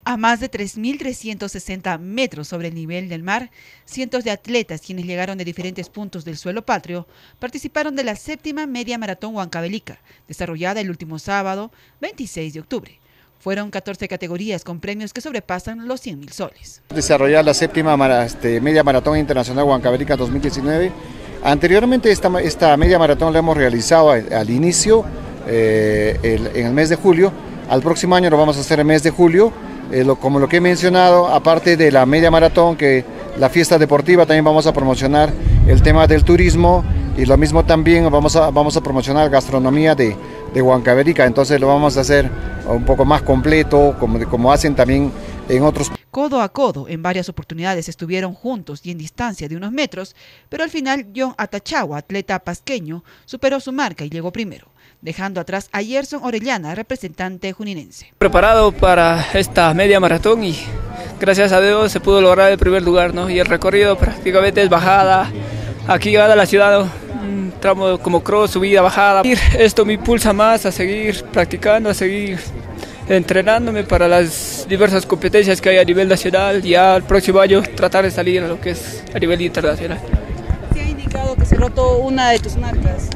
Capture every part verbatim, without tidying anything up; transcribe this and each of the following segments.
A más de tres mil trescientos sesenta metros sobre el nivel del mar, cientos de atletas, quienes llegaron de diferentes puntos del suelo patrio, participaron de la séptima Media Maratón Huancavelica, desarrollada el último sábado, veintiséis de octubre. Fueron catorce categorías con premios que sobrepasan los cien mil soles. Desarrollar la séptima este, Media Maratón Internacional Huancavelica dos mil diecinueve. Anteriormente esta, esta Media Maratón la hemos realizado al, al inicio, eh, el, en el mes de julio. Al próximo año lo vamos a hacer en el mes de julio. Eh, lo, como lo que he mencionado, aparte de la media maratón, que la fiesta deportiva, también vamos a promocionar el tema del turismo y lo mismo también vamos a, vamos a promocionar gastronomía de, de Huancavelica, entonces lo vamos a hacer un poco más completo, como, como hacen también en otros. Codo a codo, en varias oportunidades estuvieron juntos y en distancia de unos metros, pero al final John Atachagua, atleta pasqueño, superó su marca y llegó primero, dejando atrás a Yerson Orellana, representante juninense. Preparado para esta media maratón y gracias a Dios se pudo lograr el primer lugar, ¿no? Y el recorrido prácticamente es bajada, aquí llegada a la ciudad, un tramo como cross, subida, bajada. Esto me impulsa más a seguir practicando, a seguir entrenándome para las diversas competencias que hay a nivel nacional y ya el próximo año tratar de salir a lo que es a nivel internacional. ¿Se ha indicado que se rotó una de tus marcas?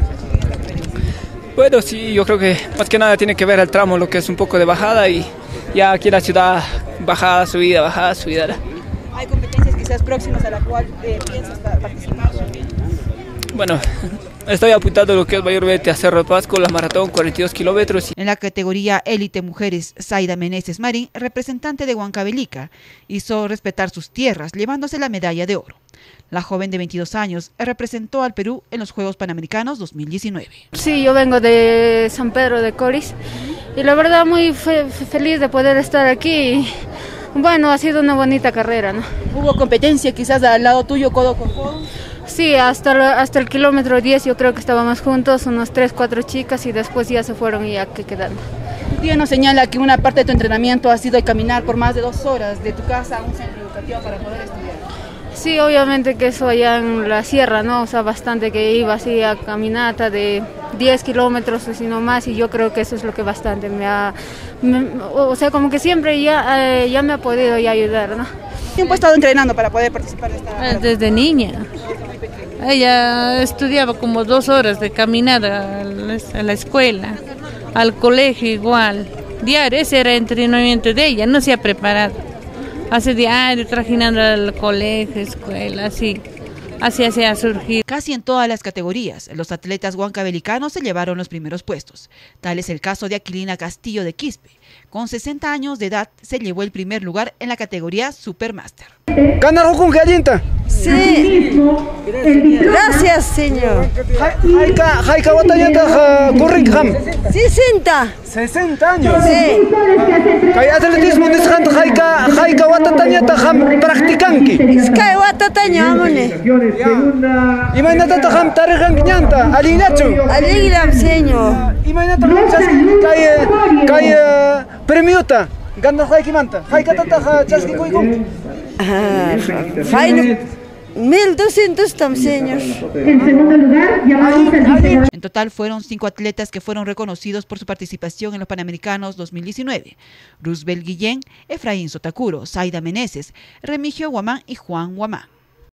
Bueno, sí, yo creo que más que nada tiene que ver el tramo, lo que es un poco de bajada y ya aquí en la ciudad, bajada, subida, bajada, subida. ¿Hay competencias quizás próximas a la cual eh, piensas participar? Bueno, estoy apuntando lo que es mayormente a Cerro de Pasco, la maratón, cuarenta y dos kilómetros. En la categoría élite mujeres, Zaida Meneses Marín, representante de Huancavelica, hizo respetar sus tierras, llevándose la medalla de oro. La joven de veintidós años representó al Perú en los Juegos Panamericanos dos mil diecinueve. Sí, yo vengo de San Pedro de Coris y la verdad muy fe feliz de poder estar aquí. Bueno, ha sido una bonita carrera, ¿no? ¿Hubo competencia quizás al lado tuyo, codo con codo? Sí, hasta, lo, hasta el kilómetro diez yo creo que estábamos juntos, unos tres, cuatro chicas y después ya se fueron y ya que quedaron. Tu tía nos señala que una parte de tu entrenamiento ha sido caminar por más de dos horas de tu casa a un centro educativo para poder estudiar. Sí, obviamente que eso allá en la sierra, ¿no? O sea, bastante que iba así a caminata de diez kilómetros o si no más y yo creo que eso es lo que bastante me ha... Me, o sea, como que siempre ya, eh, ya me ha podido ya ayudar, ¿no? ¿Qué tiempo has estado entrenando para poder participar de esta...? Desde niña. Ella estudiaba como dos horas de caminar a la, a la escuela, al colegio igual. Diario, ese era el entrenamiento de ella, no se ha preparado. Hace diario, trajinando al colegio, escuela, así. Así así ha surgido. Casi en todas las categorías, los atletas huancavelicanos se llevaron los primeros puestos. Tal es el caso de Aquilina Castillo de Quispe. Con sesenta años de edad, se llevó el primer lugar en la categoría Supermaster. ¿Ganar con gallita? Sí. Gracias, señor. ¿Jaika batallata Corringham? sesenta. sesenta años. Sí. ¿Hay atletismo en este Jaika Jaika batallata practicanqui? Sky batataña amone. Imagínate Ham Tarijan Quiñanta, Alinacho. Alegram, señor. Imagínate calle calle premiota. Ganas Jaiki Manta. Jaika tata Chaski Kuikum. Ah, fine. mil doscientos tam, señor. En segundo lugar, llamamos al vice. En total fueron cinco atletas que fueron reconocidos por su participación en los Panamericanos dos mil diecinueve. Roosevelt Guillén, Efraín Sotakuro, Zaida Meneses, Remigio Guamán y Juan Guamán.